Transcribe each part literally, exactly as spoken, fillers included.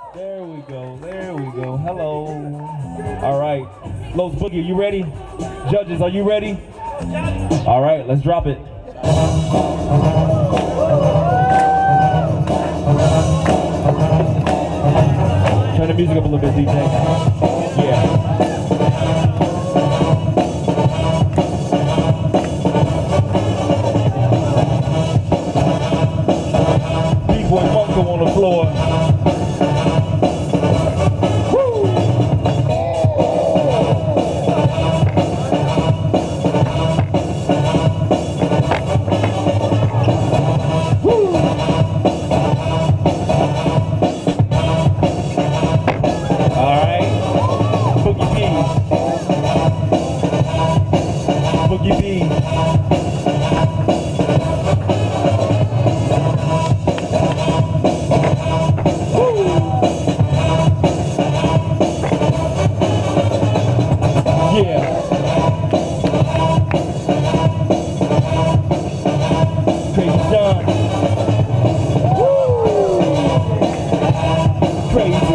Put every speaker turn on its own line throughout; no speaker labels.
There we go, there we go. Hello. All right. Los Boogie, you ready? Judges, are you ready? All right, let's drop it. Turn the music up a little bit, D J. Yeah. B-boy Monko on the floor. Boogie B. Woo. Yeah. Crazy John. Woo. Crazy.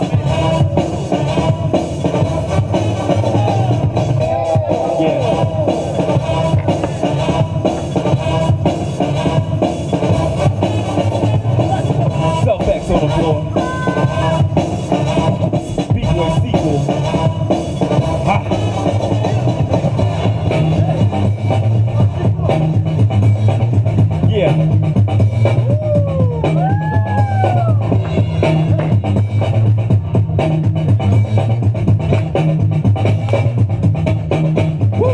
On the floor. B-boy Seqal. Ha. Yeah. Woo.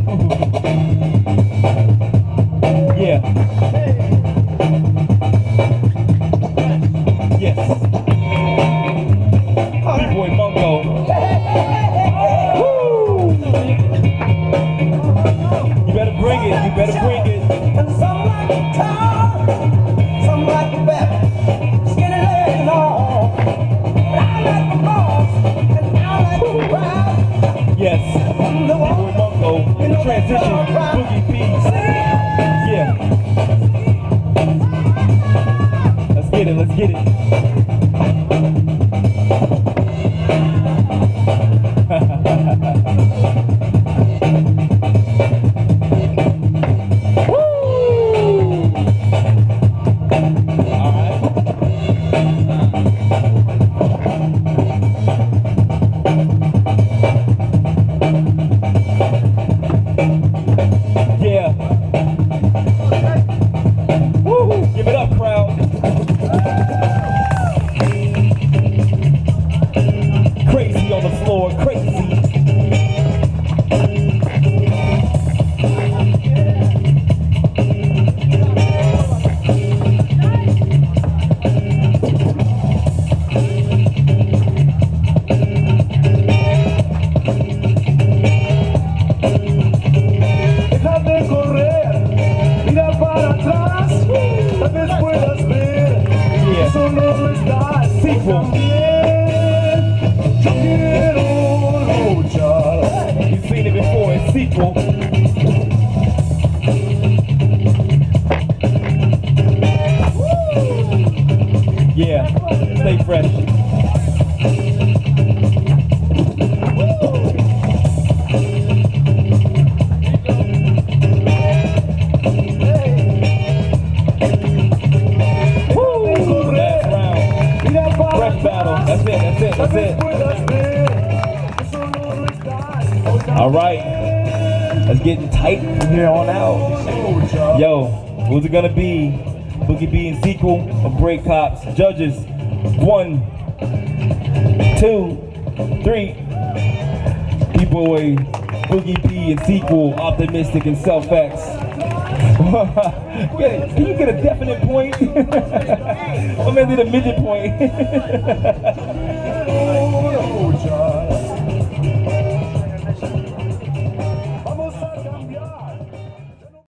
Yeah. Yes. B-boy Monko. Woo! You better bring it, you better bring it.
And some like the car, some like the back, skinny leg and all. But I like the boss, and I like the crowd.
Yes. B-boy Monko. Transition. Boogie B. Yeah. Let's get it, let's get it. Woo! All right. Yeah. Woo! Give it up, crowd. Crazy on the floor, crazy.
Déjame correr, mira para atrás, tal vez puedas ver,
Yeah.
solo estás.
Seqal.
Yo quiero luchar.
You've seen it before, it's Seqal. Yeah, stay fresh. That's it, that's it, that's it. All right, let's get tight from here on out. Yo, who's it gonna be? Boogie B and Seqal or Break Cops? Judges, one, two, three. B-boy, Boogie B and Seqal, Optimistic and Self-X. Can you get a definite point? I'm gonna do the midget point.